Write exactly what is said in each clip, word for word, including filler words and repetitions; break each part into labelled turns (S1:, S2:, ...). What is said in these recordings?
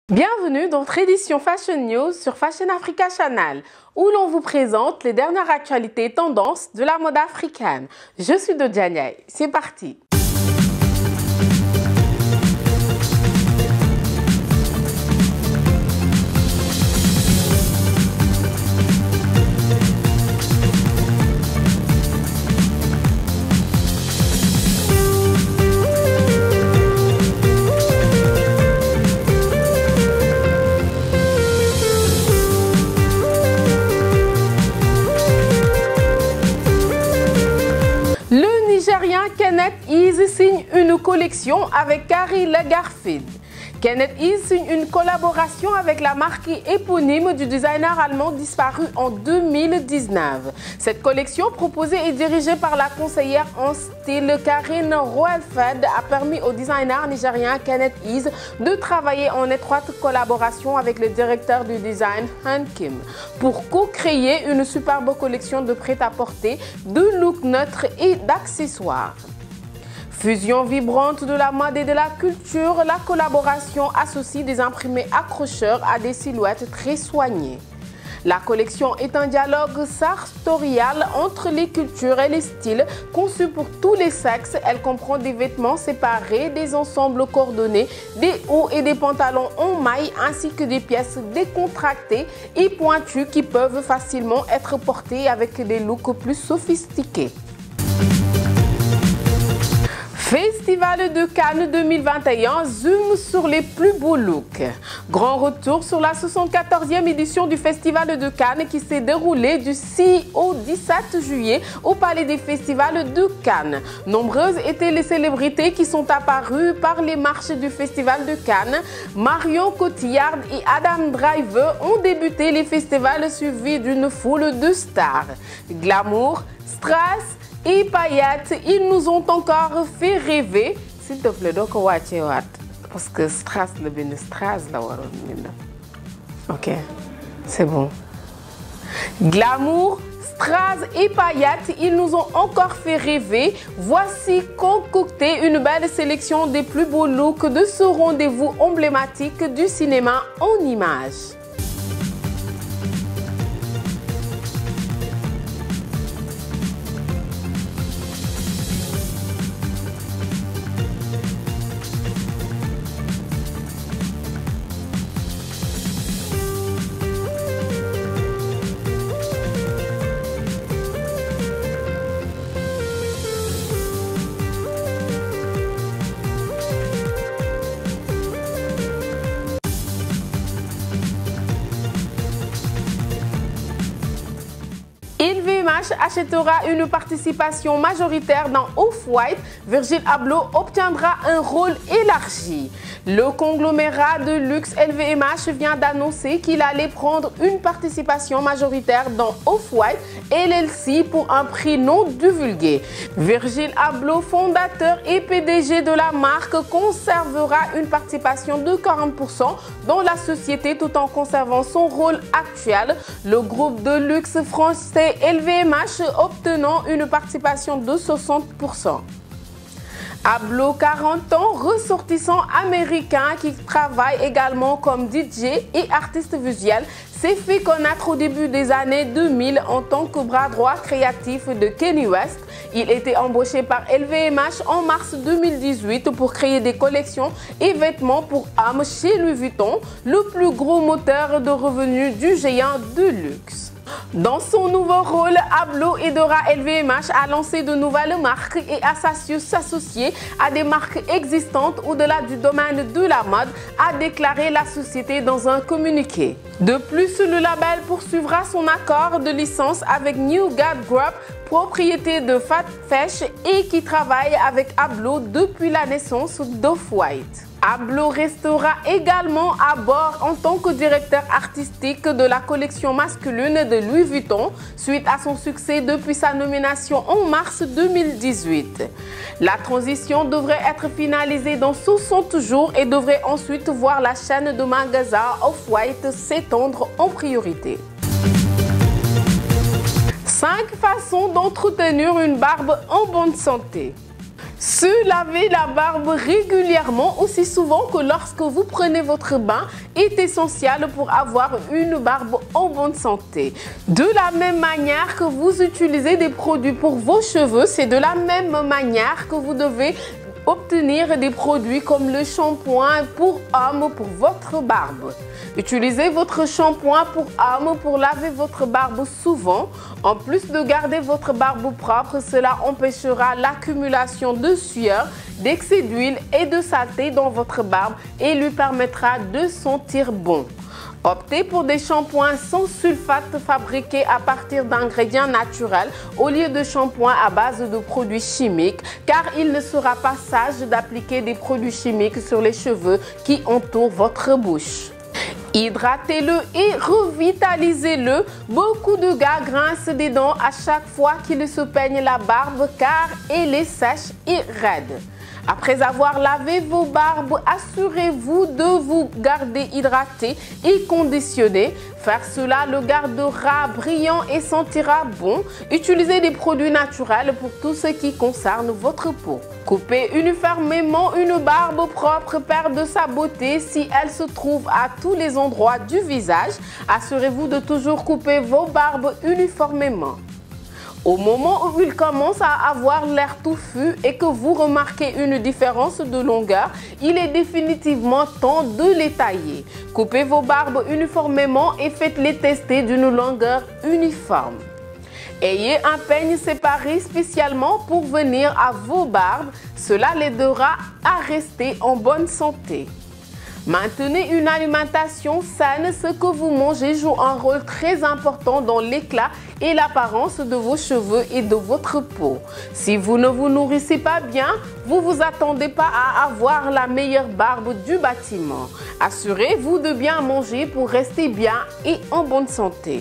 S1: Bienvenue dans Tradition Fashion News sur Fashion Africa Channel, où l'on vous présente les dernières actualités et tendances de la mode africaine. Je suis Dodiane, c'est parti. Le Nigérien Kenneth Ease signe une collection avec Karl Lagerfeld. Kenneth Ease signe une collaboration avec la marque éponyme du designer allemand disparu en deux mille dix-neuf. Cette collection, proposée et dirigée par la conseillère en style Karine Roelfeld, a permis au designer nigérien Kenneth Ease de travailler en étroite collaboration avec le directeur du design Han Kim pour co-créer une superbe collection de prêt-à-porter, de looks neutres et d'accessoires. Fusion vibrante de la mode et de la culture, la collaboration associe des imprimés accrocheurs à des silhouettes très soignées. La collection est un dialogue sartorial entre les cultures et les styles, conçue pour tous les sexes. Elle comprend des vêtements séparés, des ensembles coordonnés, des hauts et des pantalons en maille, ainsi que des pièces décontractées et pointues qui peuvent facilement être portées avec des looks plus sophistiqués. Festival de Cannes deux mille vingt et un, zoom sur les plus beaux looks. Grand retour sur la soixante-quatorzième édition du Festival de Cannes qui s'est déroulé du six au dix-sept juillet au Palais des Festivals de Cannes. Nombreuses étaient les célébrités qui sont apparues par les marches du Festival de Cannes. Marion Cotillard et Adam Driver ont débuté les festivals suivis d'une foule de stars. Glamour, strass et paillettes, ils nous ont encore fait rêver. S'il te plaît, donc watch what? Parce que strass le bien strass là. Ok, c'est bon. Glamour, strass et paillettes, ils nous ont encore fait rêver. Voici concocté une belle sélection des plus beaux looks de ce rendez-vous emblématique du cinéma en images. L V M H achètera une participation majoritaire dans Off-White. Virgil Abloh obtiendra un rôle élargi. Le conglomérat de luxe L V M H vient d'annoncer qu'il allait prendre une participation majoritaire dans Off-White L L C pour un prix non divulgué. Virgil Abloh, fondateur et P D G de la marque, conservera une participation de quarante pour cent dans la société tout en conservant son rôle actuel. Le groupe de luxe français L V M H obtenant une participation de soixante pour cent. Abloh, quarante ans, ressortissant américain qui travaille également comme D J et artiste visuel, s'est fait connaître au début des années deux mille en tant que bras droit créatif de Kanye West. Il était embauché par L V M H en mars deux mille dix-huit pour créer des collections et vêtements pour hommes chez Louis Vuitton, le plus gros moteur de revenus du géant de luxe. Dans son nouveau rôle, Abloh aidera L V M H à lancer de nouvelles marques et à s'associer à des marques existantes au-delà du domaine de la mode, a déclaré la société dans un communiqué. De plus, le label poursuivra son accord de licence avec New God Group, propriété de Farfetch et qui travaille avec Abloh depuis la naissance d'Off-White. Abloh restera également à bord en tant que directeur artistique de la collection masculine de Louis Vuitton suite à son succès depuis sa nomination en mars deux mille dix-huit. La transition devrait être finalisée dans soixante jours et devrait ensuite voir la chaîne de magasins Off-White s'étendre en priorité. cinq façons d'entretenir une barbe en bonne santé. Se laver la barbe régulièrement, aussi souvent que lorsque vous prenez votre bain, est essentiel pour avoir une barbe en bonne santé. De la même manière que vous utilisez des produits pour vos cheveux, c'est de la même manière que vous devez obtenir des produits comme le shampoing pour hommes pour votre barbe. Utilisez votre shampoing pour hommes pour laver votre barbe souvent. En plus de garder votre barbe propre, cela empêchera l'accumulation de sueur, d'excès d'huile et de saleté dans votre barbe et lui permettra de sentir bon. Optez pour des shampoings sans sulfate fabriqués à partir d'ingrédients naturels au lieu de shampoings à base de produits chimiques, car il ne sera pas sage d'appliquer des produits chimiques sur les cheveux qui entourent votre bouche. Hydratez-le et revitalisez-le. Beaucoup de gars grincent des dents à chaque fois qu'ils se peignent la barbe car elle est sèche et raide. Après avoir lavé vos barbes, assurez-vous de vous garder hydraté et conditionné. Faire cela le gardera brillant et sentira bon. Utilisez des produits naturels pour tout ce qui concerne votre peau. Coupez uniformément une barbe propre perd de sa beauté si elle se trouve à tous les endroits du visage. Assurez-vous de toujours couper vos barbes uniformément. Au moment où il commence à avoir l'air touffu et que vous remarquez une différence de longueur, il est définitivement temps de les tailler. Coupez vos barbes uniformément et faites-les tester d'une longueur uniforme. Ayez un peigne séparé spécialement pour venir à vos barbes. Cela l'aidera à rester en bonne santé. Maintenez une alimentation saine. Ce que vous mangez joue un rôle très important dans l'éclat et l'apparence de vos cheveux et de votre peau. Si vous ne vous nourrissez pas bien, vous vous attendez pas à avoir la meilleure barbe du bâtiment. Assurez-vous de bien manger pour rester bien et en bonne santé.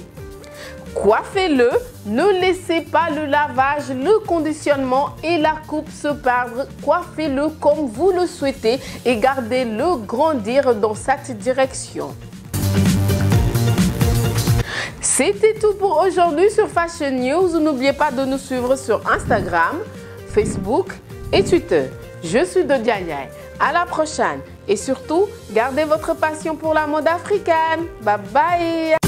S1: Coiffez-le, ne laissez pas le lavage, le conditionnement et la coupe se perdre. Coiffez-le comme vous le souhaitez et gardez-le grandir dans cette direction. C'était tout pour aujourd'hui sur Fashion News. N'oubliez pas de nous suivre sur Instagram, Facebook et Twitter. Je suis Dodia Ndiaye. À la prochaine et surtout, gardez votre passion pour la mode africaine. Bye bye!